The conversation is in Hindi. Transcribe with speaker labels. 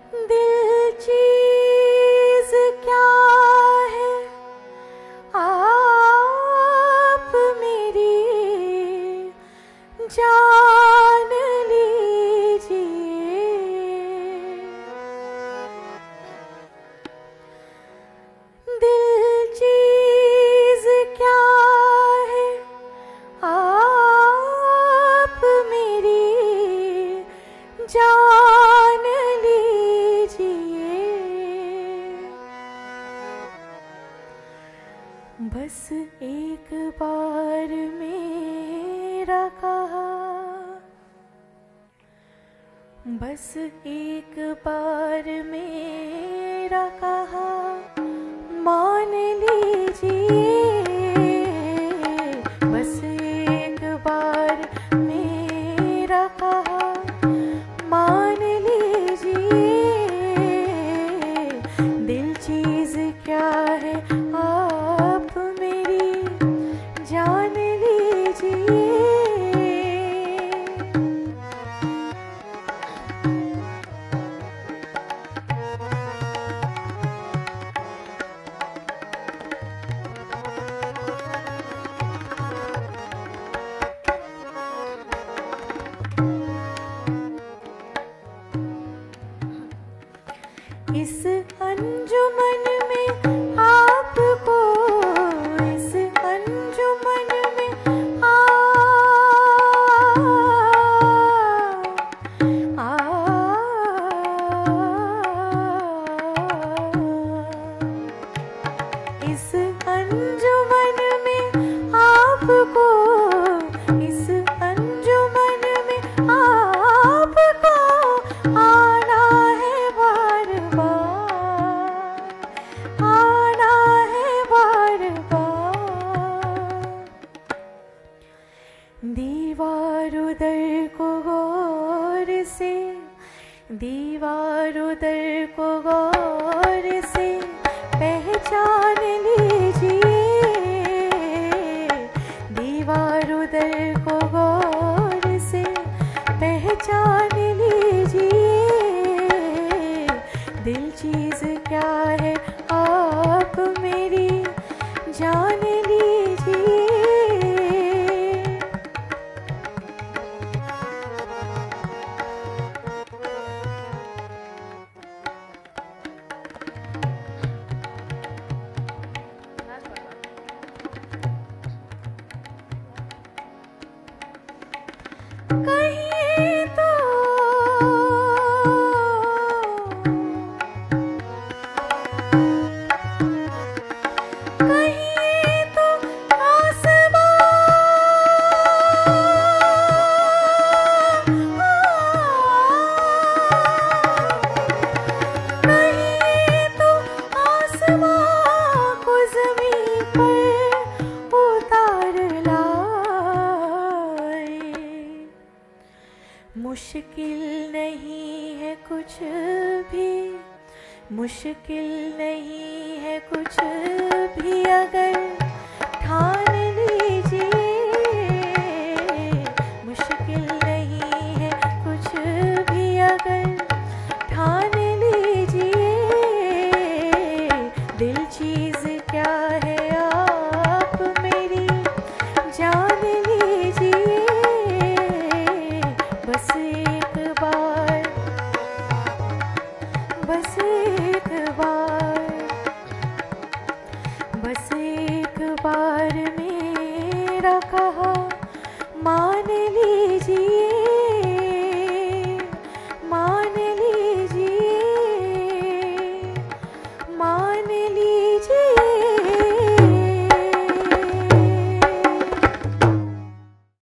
Speaker 1: दिल चीज क्या है आप मेरी जान लीजिए। दिल चीज क्या है आप मेरी जान लीजिए। बस एक बार मेरा कहा, बस एक बार मेरा कहा मान लीजिए। बस एक बार मेरा कहा मान लीजिए। दिल चीज क्या है आप मेरी जान लीजिए। इस अंजुमन में आपको, इस अंजुमन में इस अंजुमन में आपको, इस अंजुमन में आपको आना है बार बार, आना है बार बार। दीवार उधर को गौर से, दीवार उधर को गौर से पहचान लीजिए। दीवार उधर को गौर से पहचान लीजिए। दिल चीज क्या है आप मेरी जान लीजिए। कहीं तो कहीं तो आसमां, कहीं तो आसमां को ज़मीं पर उतार लाए। मुश्किल नहीं है कुछ भी, मुश्किल नहीं है कुछ भी अगर ठान लीजिए। मुश्किल नहीं है कुछ भी अगर ठान लीजिए। दिल चीज क्या है आप मेरी जान लीजिए। बस एक बार, बस एक बार, बस एक बार मेरा कहा मान लीजिए।